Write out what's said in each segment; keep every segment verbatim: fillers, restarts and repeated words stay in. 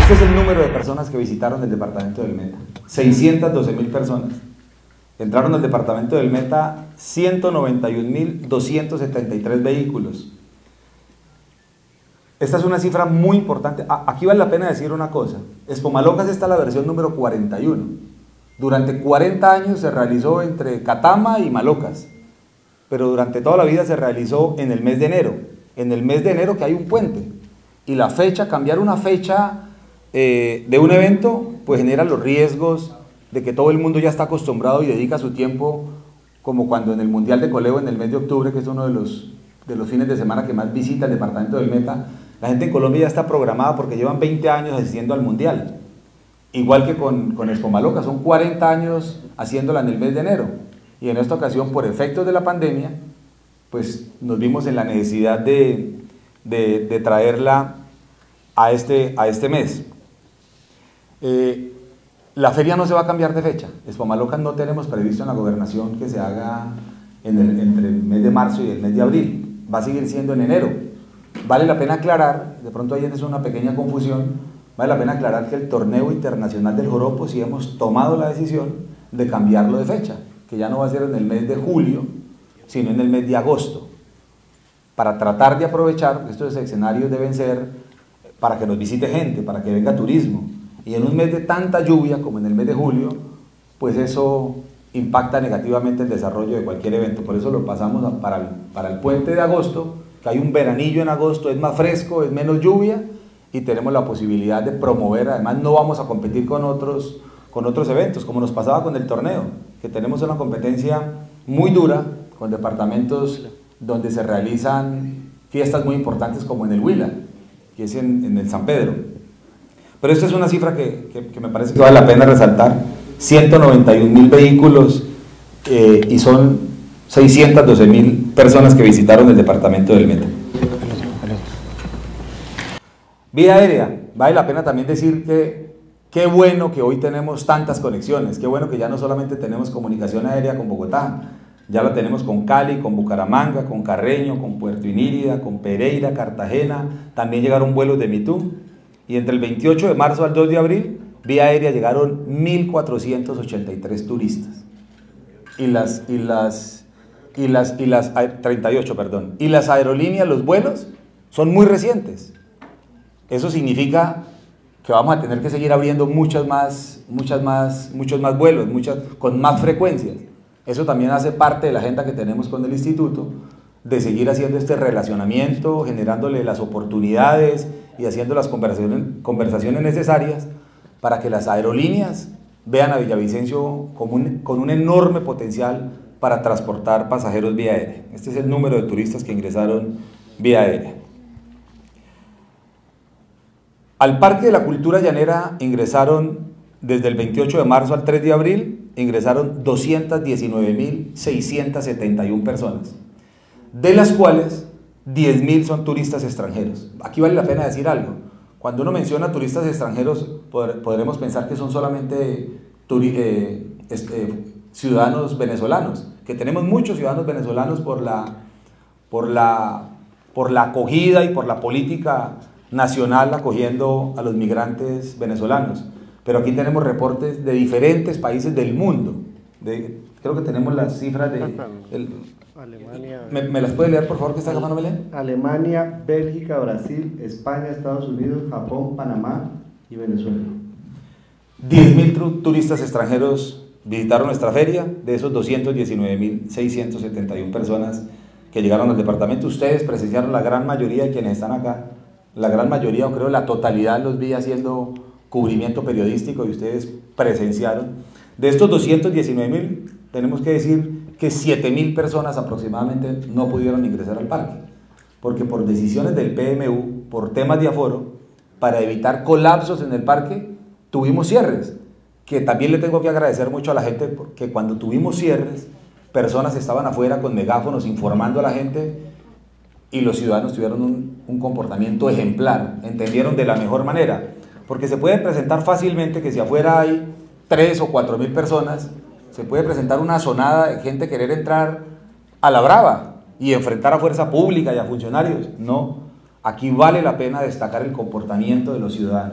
Este es el número de personas que visitaron el departamento del Meta, seiscientas doce mil personas. Entraron al departamento del Meta ciento noventa y un mil doscientos setenta y tres vehículos. Esta es una cifra muy importante. Aquí vale la pena decir una cosa. Expomalocas está la versión número cuarenta y uno. Durante cuarenta años se realizó entre Catama y Malocas, pero durante toda la vida se realizó en el mes de enero. En el mes de enero que hay un puente. Y la fecha, cambiar una fecha eh, de un evento, pues genera los riesgos de que todo el mundo ya está acostumbrado y dedica su tiempo, como cuando en el Mundial de Coleo en el mes de octubre, que es uno de los, de los fines de semana que más visita el departamento del Meta, la gente en Colombia ya está programada porque llevan veinte años asistiendo al Mundial. Igual que con, con Expomalocas, son cuarenta años haciéndola en el mes de enero. Y en esta ocasión, por efectos de la pandemia, pues nos vimos en la necesidad de, de, de traerla a este, a este mes. Eh, la feria no se va a cambiar de fecha. Expomalocas no tenemos previsto en la gobernación que se haga en el, entre el mes de marzo y el mes de abril. Va a seguir siendo en enero. Vale la pena aclarar, de pronto ahí es una pequeña confusión, vale la pena aclarar que el torneo internacional del joropo sí hemos tomado la decisión de cambiarlo de fecha, que ya no va a ser en el mes de julio, sino en el mes de agosto, para tratar de aprovechar, estos escenarios deben ser para que nos visite gente, para que venga turismo, y en un mes de tanta lluvia como en el mes de julio, pues eso impacta negativamente el desarrollo de cualquier evento. Por eso lo pasamos para el, para el puente de agosto, que hay un veranillo en agosto, es más fresco, es menos lluvia, y tenemos la posibilidad de promover. Además no vamos a competir con otros, con otros eventos, como nos pasaba con el torneo, que tenemos una competencia muy dura, con departamentos donde se realizan fiestas muy importantes como en el Huila, que es en, en el San Pedro. Pero esta es una cifra que, que, que me parece que vale la pena resaltar, ciento noventa y un mil vehículos eh, y son seiscientas doce mil personas que visitaron el departamento del Meta. Vía aérea, vale la pena también decir que qué bueno que hoy tenemos tantas conexiones, qué bueno que ya no solamente tenemos comunicación aérea con Bogotá, ya la tenemos con Cali, con Bucaramanga, con Carreño, con Puerto Inírida, con Pereira, Cartagena, también llegaron vuelos de Mitú, y entre el veintiocho de marzo al dos de abril, vía aérea llegaron mil cuatrocientos ochenta y tres turistas, y las, y las, y las, y las, treinta y ocho, perdón, y las aerolíneas, los vuelos, son muy recientes. Eso significa que vamos a tener que seguir abriendo muchas más, muchas más, muchos más vuelos, muchas, con más frecuencias. Eso también hace parte de la agenda que tenemos con el instituto, de seguir haciendo este relacionamiento, generándole las oportunidades y haciendo las conversaciones, conversaciones necesarias para que las aerolíneas vean a Villavicencio como un, con un enorme potencial para transportar pasajeros vía aérea. Este es el número de turistas que ingresaron vía aérea. Al Parque de la Cultura Llanera ingresaron, desde el veintiocho de marzo al tres de abril, ingresaron doscientas diecinueve mil seiscientas setenta y una personas, de las cuales diez mil son turistas extranjeros. Aquí vale la pena decir algo. Cuando uno menciona turistas extranjeros, podremos pensar que son solamente eh, este, ciudadanos venezolanos, que tenemos muchos ciudadanos venezolanos por la, por la, por la acogida y por la política nacional acogiendo a los migrantes venezolanos, pero aquí tenemos reportes de diferentes países del mundo. De, creo que tenemos las cifras de el, Alemania. ¿Me, ¿Me las puede leer, por favor, que está acá, no me leen? Alemania, Bélgica, Brasil, España, Estados Unidos, Japón, Panamá y Venezuela. diez mil turistas extranjeros visitaron nuestra feria, de esos doscientas diecinueve mil seiscientas setenta y una personas que llegaron al departamento. Ustedes presenciaron la gran mayoría de quienes están acá. La gran mayoría, o creo la totalidad, los vi haciendo cubrimiento periodístico y ustedes presenciaron. De estos doscientos diecinueve mil, tenemos que decir que siete mil personas aproximadamente no pudieron ingresar al parque, porque por decisiones del P M U, por temas de aforo, para evitar colapsos en el parque, tuvimos cierres, que también le tengo que agradecer mucho a la gente, porque cuando tuvimos cierres, personas estaban afuera con megáfonos informando a la gente, y los ciudadanos tuvieron un, un comportamiento ejemplar, entendieron de la mejor manera, porque se puede presentar fácilmente que si afuera hay tres o cuatro mil personas, se puede presentar una sonada de gente querer entrar a la brava y enfrentar a fuerza pública y a funcionarios. No, aquí vale la pena destacar el comportamiento de los ciudadanos,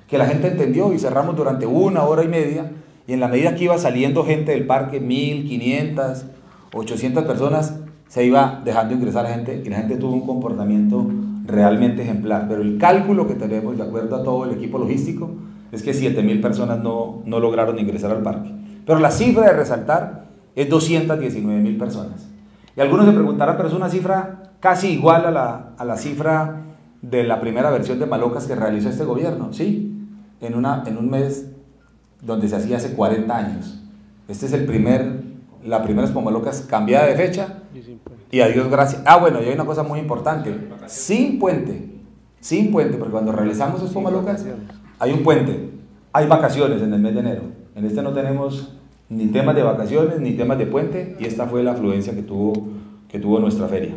que la gente entendió y cerramos durante una hora y media, y en la medida que iba saliendo gente del parque, mil, quinientas, ochocientas personas, se iba dejando ingresar gente y la gente tuvo un comportamiento realmente ejemplar. Pero el cálculo que tenemos, de acuerdo a todo el equipo logístico, es que siete mil personas no, no lograron ingresar al parque. Pero la cifra de resaltar es doscientas diecinueve mil personas. Y algunos se preguntarán, pero es una cifra casi igual a la, a la cifra de la primera versión de Malocas que realizó este gobierno. Sí, en, una, en un mes donde se hacía hace cuarenta años. Este es el primer, la primera Expo Malocas cambiada de fecha y a Dios gracias. Ah, bueno, y hay una cosa muy importante, sin puente, sin puente, porque cuando realizamos Expo Malocas hay un puente, hay vacaciones en el mes de enero. En este no tenemos ni temas de vacaciones, ni temas de puente, y esta fue la afluencia que tuvo, que tuvo nuestra feria.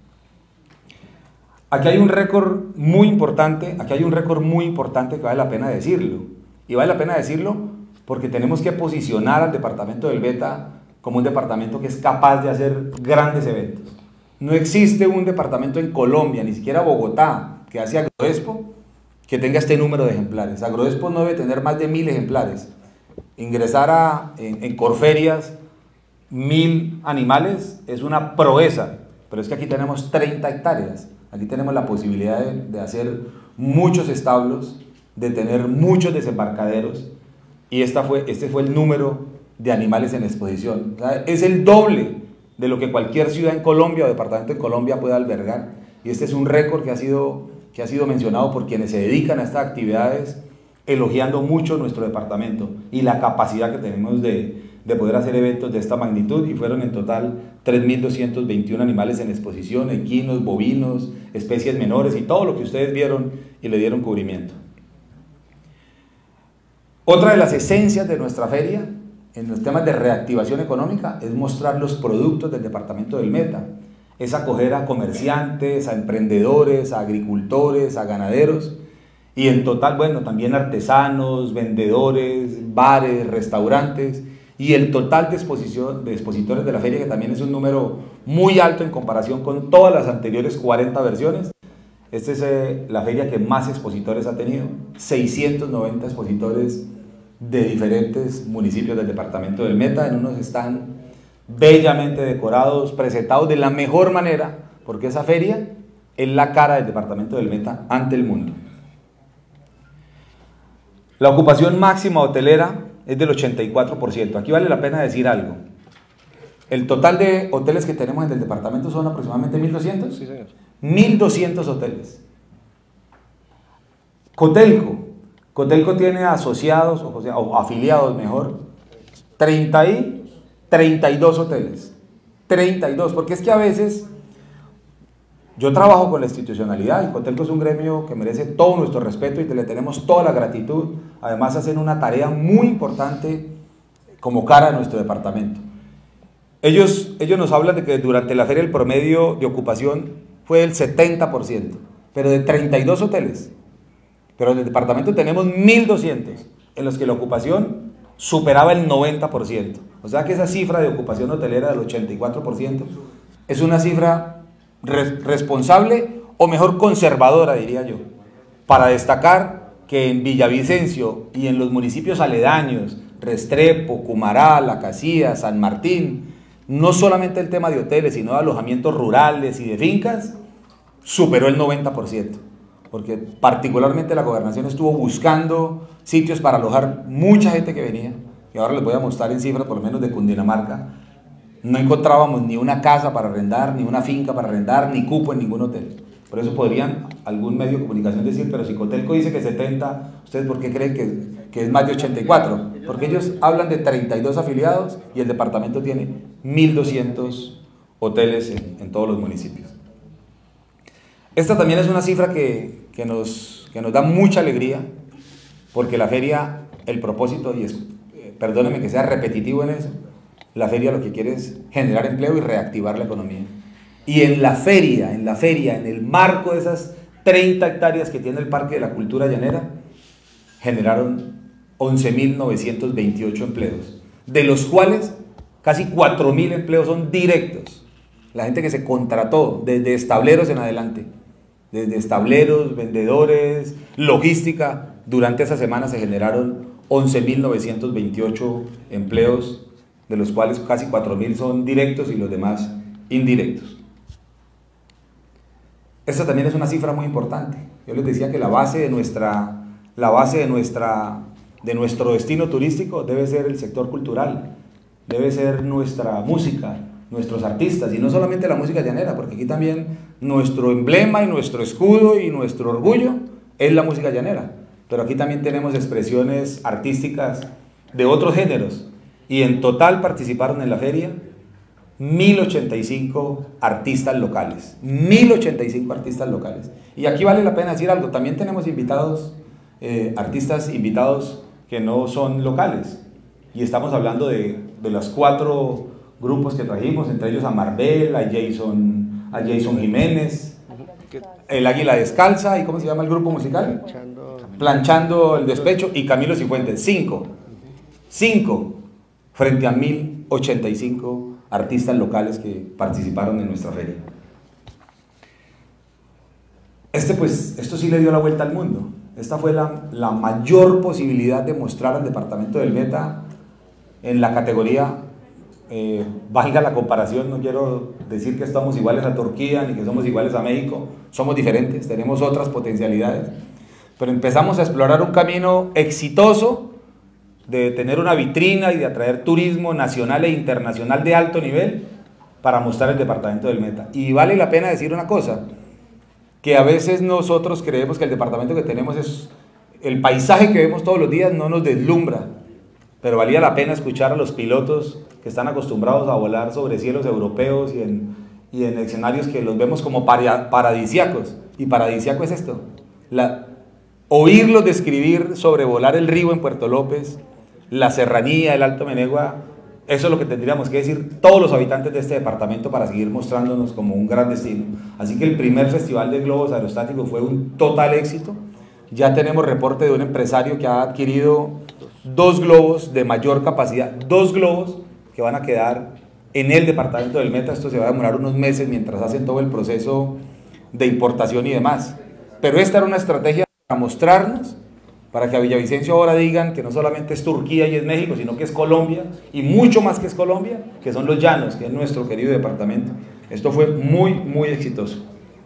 Aquí hay un récord muy importante, aquí hay un récord muy importante que vale la pena decirlo, y vale la pena decirlo porque tenemos que posicionar al departamento del Meta como un departamento que es capaz de hacer grandes eventos. No existe un departamento en Colombia, ni siquiera Bogotá, que hace Agroexpo, que tenga este número de ejemplares. Agroexpo no debe tener más de mil ejemplares. Ingresar a, en, en Corferias mil animales es una proeza, pero es que aquí tenemos treinta hectáreas, aquí tenemos la posibilidad de, de hacer muchos establos, de tener muchos desembarcaderos, y esta fue, este fue el número de animales en exposición. O sea, es el doble de lo que cualquier ciudad en Colombia o departamento en Colombia puede albergar, y este es un récord que ha sido, que ha sido mencionado por quienes se dedican a estas actividades, elogiando mucho nuestro departamento y la capacidad que tenemos de, de poder hacer eventos de esta magnitud, y fueron en total tres mil doscientos veintiuno animales en exposición, equinos, bovinos, especies menores y todo lo que ustedes vieron y le dieron cubrimiento. Otra de las esencias de nuestra feria en los temas de reactivación económica es mostrar los productos del departamento del Meta, es acoger a comerciantes, a emprendedores, a agricultores, a ganaderos, y en total, bueno, también artesanos, vendedores, bares, restaurantes, y el total de, exposición, de expositores de la feria, que también es un número muy alto en comparación con todas las anteriores cuarenta versiones. Esta es eh, la feria que más expositores ha tenido, seiscientos noventa expositores de diferentes municipios del departamento del Meta. En unos están bellamente decorados, presentados de la mejor manera, porque esa feria es la cara del departamento del Meta ante el mundo. La ocupación máxima hotelera es del ochenta y cuatro por ciento. Aquí vale la pena decir algo. El total de hoteles que tenemos en el departamento son aproximadamente mil doscientos. Sí, señor. mil doscientos hoteles. Cotelco. Cotelco tiene asociados, o, sea, o afiliados mejor, treinta y, treinta y dos hoteles. treinta y dos, porque es que a veces yo trabajo con la institucionalidad y Cotelco es un gremio que merece todo nuestro respeto y le tenemos toda la gratitud. Además hacen una tarea muy importante como cara a nuestro departamento. Ellos, ellos nos hablan de que durante la feria el promedio de ocupación fue del setenta por ciento, pero de treinta y dos hoteles. Pero en el departamento tenemos mil doscientos, en los que la ocupación superaba el noventa por ciento. O sea que esa cifra de ocupación hotelera del ochenta y cuatro por ciento es una cifra res responsable, o mejor conservadora, diría yo, para destacar que en Villavicencio y en los municipios aledaños, Restrepo, Cumará, La Casía, San Martín, no solamente el tema de hoteles, sino de alojamientos rurales y de fincas, superó el noventa por ciento. Porque particularmente la gobernación estuvo buscando sitios para alojar mucha gente que venía, y ahora les voy a mostrar en cifras por lo menos de Cundinamarca. No encontrábamos ni una casa para arrendar, ni una finca para arrendar, ni cupo en ningún hotel. Por eso podrían algún medio de comunicación decir, pero si Cotelco dice que setenta, ¿ustedes por qué creen que, que es más de ochenta y cuatro? Porque ellos hablan de treinta y dos afiliados y el departamento tiene mil doscientos hoteles en, en todos los municipios. Esta también es una cifra que, que, nos, que nos da mucha alegría, porque la feria, el propósito, y es, eh, perdónenme que sea repetitivo en eso, la feria lo que quiere es generar empleo y reactivar la economía. Y en la feria, en la feria, en el marco de esas treinta hectáreas que tiene el Parque de la Cultura Llanera, generaron once mil novecientos veintiocho empleos, de los cuales casi cuatro mil empleos son directos. La gente que se contrató desde estableros en adelante, desde estableros, vendedores, logística, Durante esa semana se generaron once mil novecientos veintiocho empleos, de los cuales casi cuatro mil son directos y los demás indirectos. Esta también es una cifra muy importante. Yo les decía que la base de nuestra, la base de nuestra, de nuestro destino turístico debe ser el sector cultural, debe ser nuestra música, nuestros artistas, y no solamente la música llanera, porque aquí también nuestro emblema y nuestro escudo y nuestro orgullo es la música llanera, pero aquí también tenemos expresiones artísticas de otros géneros, y en total participaron en la feria mil ochenta y cinco artistas locales, mil ochenta y cinco artistas locales. Y aquí vale la pena decir algo, también tenemos invitados, eh, artistas invitados que no son locales, y estamos hablando de, de los cuatro grupos que trajimos, entre ellos a Marvel, a Jason, a Jason Jiménez, el Águila Descalza, ¿y cómo se llama el grupo musical? Planchando, Planchando el Despecho, y Camilo Cifuentes. Cinco, cinco frente a mil ochenta y cinco artistas locales que participaron en nuestra feria. Este pues, esto sí le dio la vuelta al mundo. Esta fue la, la mayor posibilidad de mostrar al departamento del Meta en la categoría, eh, valga la comparación, no quiero decir que estamos iguales a Turquía ni que somos iguales a México, somos diferentes, tenemos otras potencialidades, pero empezamos a explorar un camino exitoso de tener una vitrina y de atraer turismo nacional e internacional de alto nivel para mostrar el departamento del Meta. Y vale la pena decir una cosa, que a veces nosotros creemos que el departamento que tenemos es, el paisaje que vemos todos los días no nos deslumbra, pero valía la pena escuchar a los pilotos que están acostumbrados a volar sobre cielos europeos y en, y en escenarios que los vemos como para, paradisíacos, y paradisíaco es esto, la, oírlos describir sobrevolar el río en Puerto López, la serranía, el Alto Menegua. Eso es lo que tendríamos que decir todos los habitantes de este departamento para seguir mostrándonos como un gran destino. Así que el primer festival de globos aerostáticos fue un total éxito. Ya tenemos reporte de un empresario que ha adquirido dos globos de mayor capacidad, dos globos que van a quedar en el departamento del Meta. Esto se va a demorar unos meses mientras hacen todo el proceso de importación y demás. Pero esta era una estrategia para mostrarnos, para que a Villavicencio ahora digan que no solamente es Turquía y es México, sino que es Colombia, y mucho más que es Colombia, que son los llanos, que es nuestro querido departamento. Esto fue muy, muy exitoso.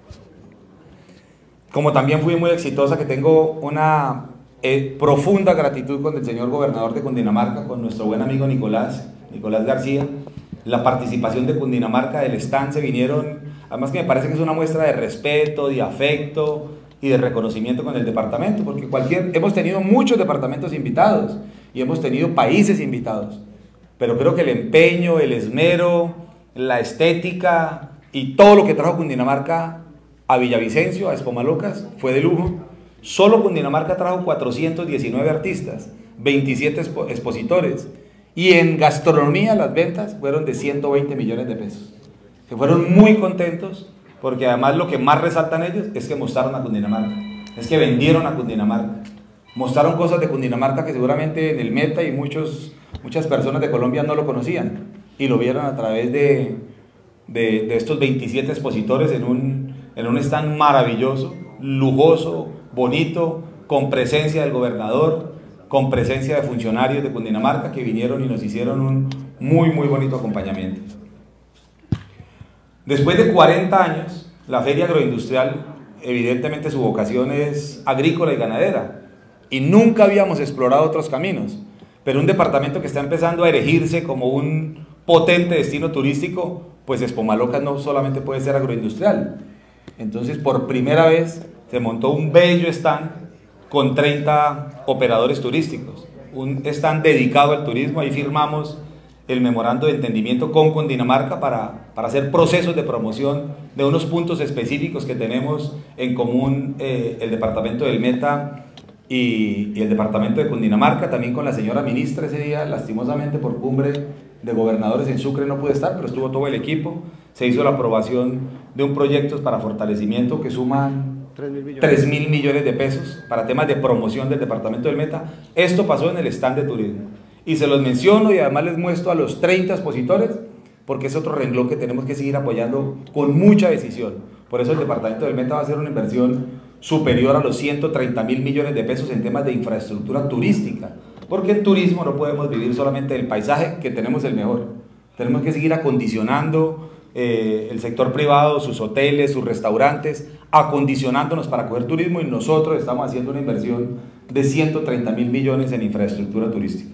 Como también fui muy exitosa, que tengo una eh, profunda gratitud con el señor gobernador de Cundinamarca, con nuestro buen amigo Nicolás, Nicolás García, la participación de Cundinamarca, del stand, se vinieron, además que me parece que es una muestra de respeto, de afecto y de reconocimiento con el departamento, porque cualquier, hemos tenido muchos departamentos invitados y hemos tenido países invitados, pero creo que el empeño, el esmero, la estética y todo lo que trajo Cundinamarca a Villavicencio, a Expomalocas, fue de lujo. Solo Cundinamarca trajo cuatrocientos diecinueve artistas, veintisiete expo expositores, y en gastronomía las ventas fueron de ciento veinte millones de pesos. Se fueron muy contentos, porque además lo que más resaltan ellos es que mostraron a Cundinamarca, es que vendieron a Cundinamarca, mostraron cosas de Cundinamarca que seguramente en el Meta y muchos, muchas personas de Colombia no lo conocían, y lo vieron a través de, de, de estos veintisiete expositores en un, en un stand maravilloso, lujoso, bonito, con presencia del gobernador, con presencia de funcionarios de Cundinamarca que vinieron y nos hicieron un muy, muy bonito acompañamiento. Después de cuarenta años, la Feria Agroindustrial, evidentemente su vocación es agrícola y ganadera, y nunca habíamos explorado otros caminos, pero un departamento que está empezando a erigirse como un potente destino turístico, pues Expomalocas no solamente puede ser agroindustrial. Entonces, por primera vez se montó un bello stand con treinta operadores turísticos, un stand dedicado al turismo. Ahí firmamos el memorando de entendimiento con Cundinamarca para, para hacer procesos de promoción de unos puntos específicos que tenemos en común eh, el departamento del Meta y, y el departamento de Cundinamarca, también con la señora ministra ese día, lastimosamente por cumbre de gobernadores en Sucre no pude estar, pero estuvo todo el equipo. Se hizo la aprobación de un proyecto para fortalecimiento que suman tres mil millones de pesos para temas de promoción del departamento del Meta. Esto pasó en el stand de turismo. Y se los menciono y además les muestro a los treinta expositores, porque es otro renglón que tenemos que seguir apoyando con mucha decisión. Por eso el departamento del Meta va a hacer una inversión superior a los ciento treinta mil millones de pesos en temas de infraestructura turística, porque en turismo no podemos vivir solamente del paisaje, que tenemos el mejor. Tenemos que seguir acondicionando eh, el sector privado, sus hoteles, sus restaurantes, acondicionándonos para coger turismo, y nosotros estamos haciendo una inversión de ciento treinta mil millones en infraestructura turística.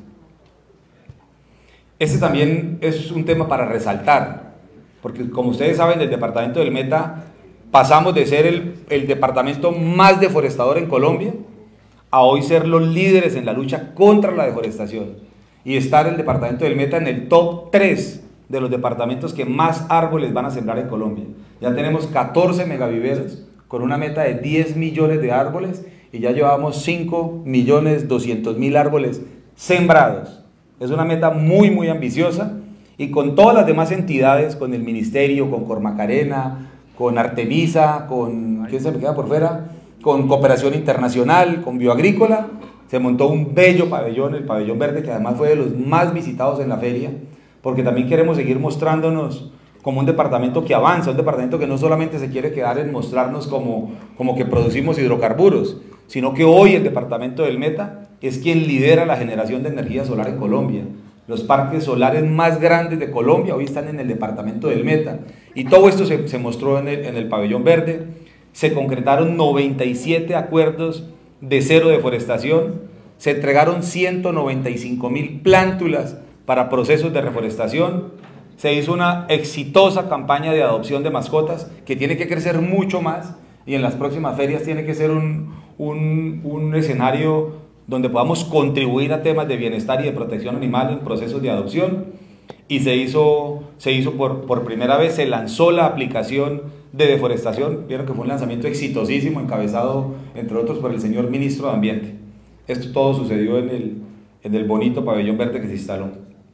Este también es un tema para resaltar, porque como ustedes saben, del departamento del Meta pasamos de ser el, el departamento más deforestador en Colombia a hoy ser los líderes en la lucha contra la deforestación y estar el departamento del Meta en el top tres de los departamentos que más árboles van a sembrar en Colombia. Ya tenemos catorce megaviveros con una meta de diez millones de árboles y ya llevamos cinco millones doscientos mil árboles sembrados. Es una meta muy muy ambiciosa, y con todas las demás entidades, con el ministerio, con Cormacarena, con Artemisa, con, ¿quién se me queda por fuera? Con Cooperación Internacional, con Bioagrícola, se montó un bello pabellón, el pabellón verde, que además fue de los más visitados en la feria, porque también queremos seguir mostrándonos como un departamento que avanza, un departamento que no solamente se quiere quedar en mostrarnos como, como que producimos hidrocarburos, sino que hoy el departamento del Meta es quien lidera la generación de energía solar en Colombia. Los parques solares más grandes de Colombia hoy están en el departamento del Meta, y todo esto se, se mostró en el, en el pabellón verde. Se concretaron noventa y siete acuerdos de cero deforestación, se entregaron ciento noventa y cinco mil plántulas para procesos de reforestación, se hizo una exitosa campaña de adopción de mascotas que tiene que crecer mucho más, y en las próximas ferias tiene que ser un, un, un escenario donde podamos contribuir a temas de bienestar y de protección animal en procesos de adopción. Y se hizo, se hizo por, por primera vez, se lanzó la aplicación de deforestación. Vieron que fue un lanzamiento exitosísimo, encabezado entre otros por el señor ministro de Ambiente. Esto todo sucedió en el, en el bonito pabellón verde que se instaló.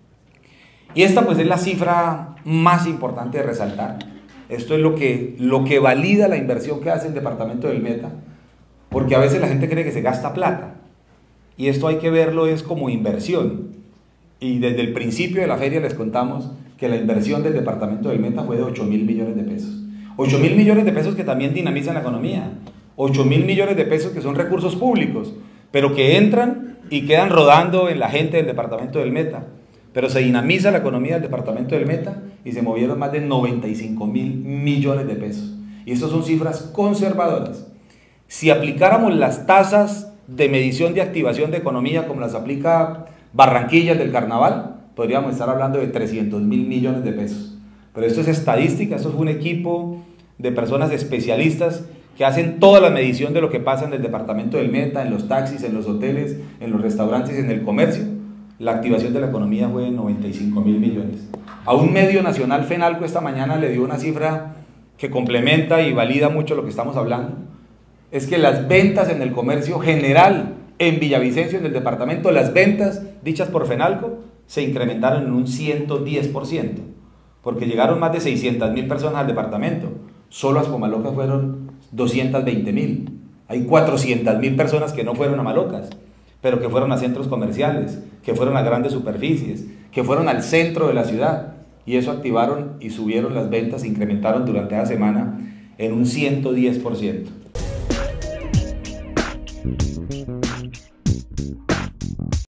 Y esta pues es la cifra más importante de resaltar. Esto es lo que, lo que valida la inversión que hace el departamento del Meta, porque a veces la gente cree que se gasta plata, y esto hay que verlo es como inversión. Y desde el principio de la feria les contamos que la inversión del departamento del Meta fue de ocho mil millones de pesos. ocho mil millones de pesos que también dinamizan la economía. ocho mil millones de pesos que son recursos públicos, pero que entran y quedan rodando en la gente del departamento del Meta. Pero se dinamiza la economía del departamento del Meta y se movieron más de noventa y cinco mil millones de pesos. Y estas son cifras conservadoras. Si aplicáramos las tasas de medición de activación de economía como las aplica Barranquilla del Carnaval, podríamos estar hablando de trescientos mil millones de pesos. Pero esto es estadística, esto es un equipo de personas especialistas que hacen toda la medición de lo que pasa en el departamento del Meta, en los taxis, en los hoteles, en los restaurantes, en el comercio. La activación de la economía fue de noventa y cinco mil millones. A un medio nacional, Fenalco, esta mañana le dio una cifra que complementa y valida mucho lo que estamos hablando. Es que las ventas en el comercio general en Villavicencio, en el departamento, las ventas dichas por Fenalco se incrementaron en un ciento diez por ciento, porque llegaron más de seiscientas mil personas al departamento. Solo a Expomalocas fueron doscientas veinte mil. Hay cuatrocientas mil personas que no fueron a Malocas, pero que fueron a centros comerciales, que fueron a grandes superficies, que fueron al centro de la ciudad, y eso activaron y subieron las ventas, se incrementaron durante la semana en un ciento diez por ciento. Thank you.